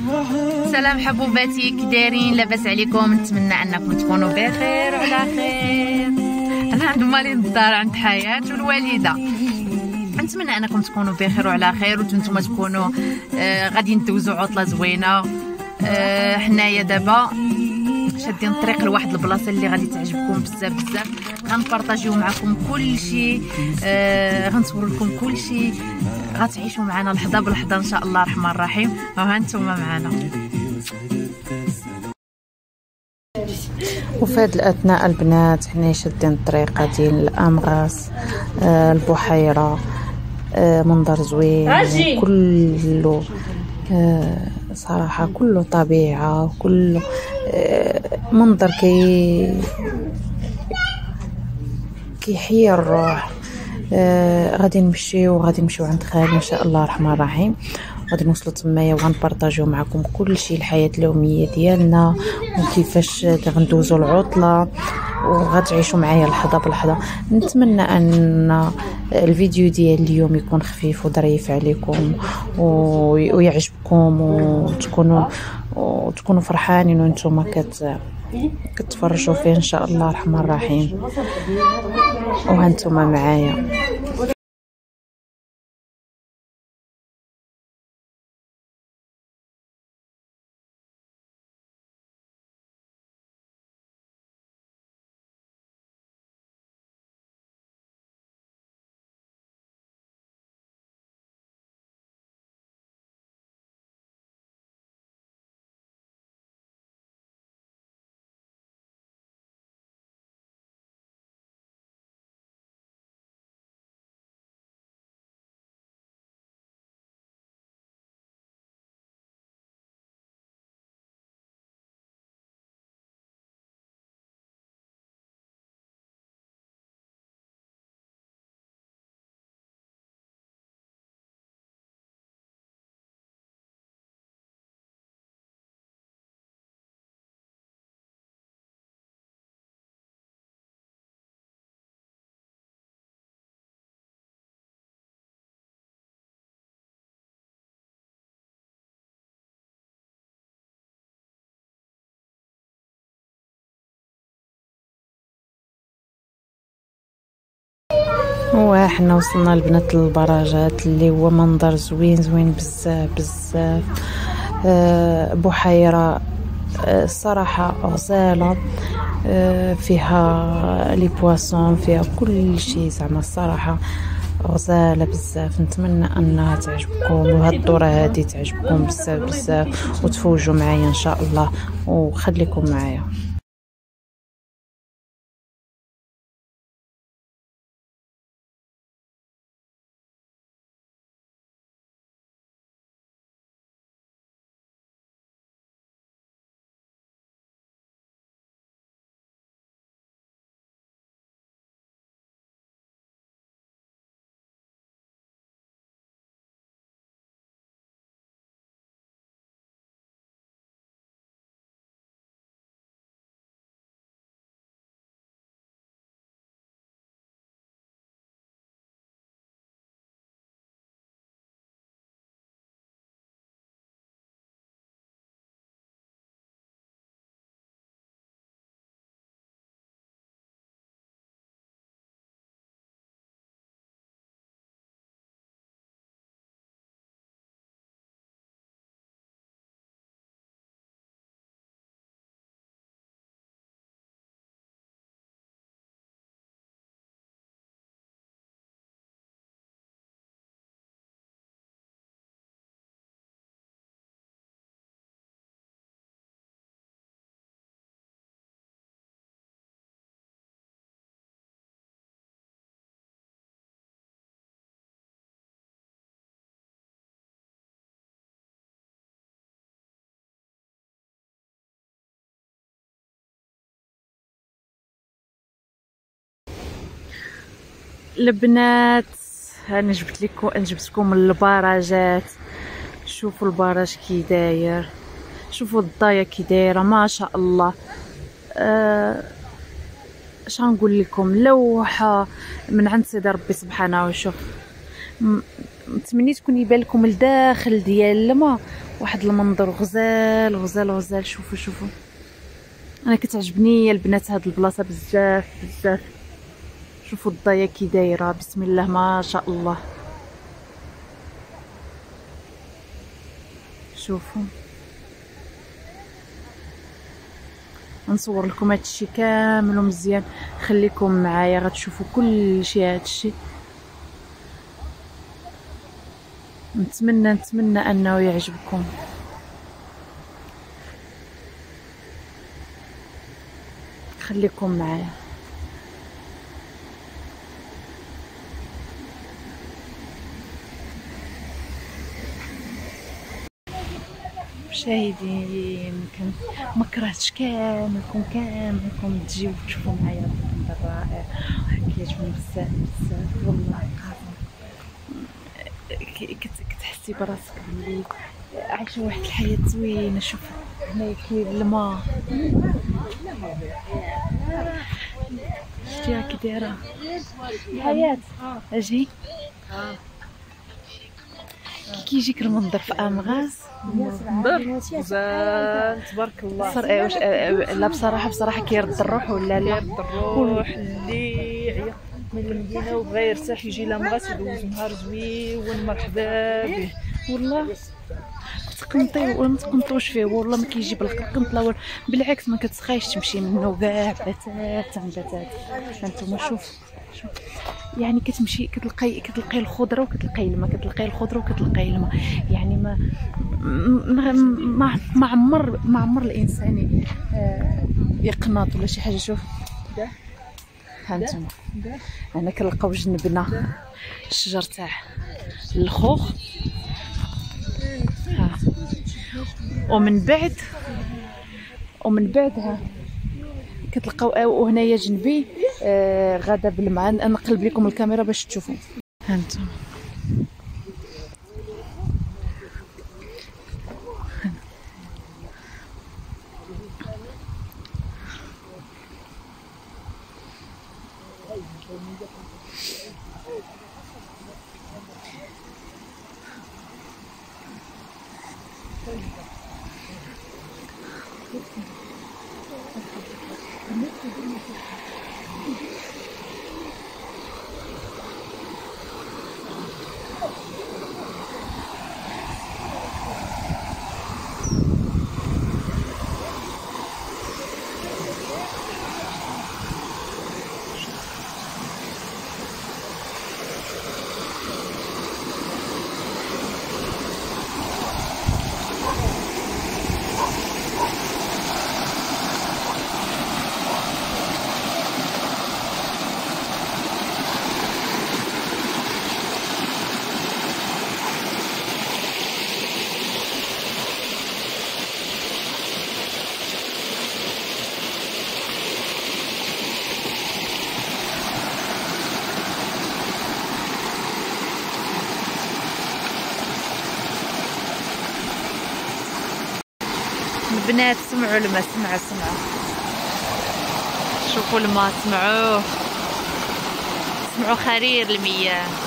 سلام حبوباتي، كي دايرين؟ لاباس عليكم؟ نتمنى انكم تكونوا بخير وعلى خير. انا عند مالين الدار، عند حياة والوالده. نتمنى انكم تكونوا بخير وعلى خير، وانتم تكونوا غادي ندوزو عطله زوينه. حنايا دابا شادين الطريق لواحد البلاصه اللي غادي تعجبكم بزاف بزاف. غنبارطاجيو معكم كل شيء، غنصور لكم كل شيء، غتعيشوا معنا لحظه بلحظه ان شاء الله الرحمن الرحيم. وها انتم معنا. وفي هاد الاثناء البنات حنا شادين الطريقه ديال الامغاس، البحيره، منظر زوين كله صراحه، كله طبيعه، كله منظر كيحيي الروح. غادي نمشيو عند خالي ان شاء الله الرحمن الرحيم، غادي نوصلوا تمايا وغنبارطاجيو معكم كل شيء، الحياه اليوميه ديالنا وكيفاش غندوزوا العطله، وغتعيشوا معايا لحظه بلحظه. نتمنى ان الفيديو ديال اليوم يكون خفيف وظريف عليكم ويعجبكم، وتكونوا فرحانين وانتم كتفرجوا فيه ان شاء الله الرحمن الرحيم. وهانتم معايا. وحنا وصلنا البنات للبراجات اللي هو منظر زوين بزاف بزاف. بحيره الصراحه غزاله، فيها لي بواسون، فيها كل شيء زعما الصراحه غزاله بزاف. نتمنى انها تعجبكم، وهاد الدوره هذه تعجبكم بزاف بزاف، وتفوجوا معايا ان شاء الله، وخليكم معايا. البنات انا جبت لكم البراجات. شوفوا البراج كي داير، شوفوا الضايه كي دايره، ما شاء الله. اش غنقول لكم، لوحه من عند سيدي ربي سبحانه. وشوف تمنيت يكون يبان لكم الداخل ديال الماء واحد المنظر غزال غزال غزال. شوفوا شوفوا، انا كتعجبني البنات هاد البلاصه بزاف بزاف. شوفوا الضيا كي دايره، بسم الله ما شاء الله. شوفوا، نصور لكم هادشي كامل مزيان، خليكم معايا غتشوفوا كل شيء. هادشي نتمنى انه يعجبكم. خليكم معايا. مشاهدين، ما كرهتش كاملكم تجيو تشوفوا معايا المنظر الرائع. كيعجبني بزاف بزاف والله العظيم. كتحسي براسك بلي عايشه واحد الحياه زوينه. شوف هنايا كاين الماء، شتيها كي دايره الحياه. اجي كيجيك المنظر في امغاز، منظر زين تبارك الله. لا بصراحه كيرد الروح ولا لا؟ كيرد الروح. اللي عيا من المدينه وبغى يرتاح يجي لامغاس يدوز نهار زوين مرحبا به والله. تقنطي ولا ما تقنطوش فيه والله، ما كيجيب لك القنطله بالعكس ما كتسخايش تمشي منه كاع بتات عن بتات. هانتوما شوف يعني كتمشي كتلقاي الخضره وكتلقاي الماء، كتلقاي الخضره وكتلقاي الماء. يعني ما عمر الانسان يقنط ولا شي حاجه. شوف هانتوما هنا كنلقاو جنبنا الشجر تاع الخوخ، ها ومن بعد ها كتلقاو. وهنايا جنبي غاده بالماء. نقلب لكم الكاميرا باش تشوفوا. هانتوما البنات سمعوا الماء، سمعوا شوفوا الماء، سمعوا خرير المياه.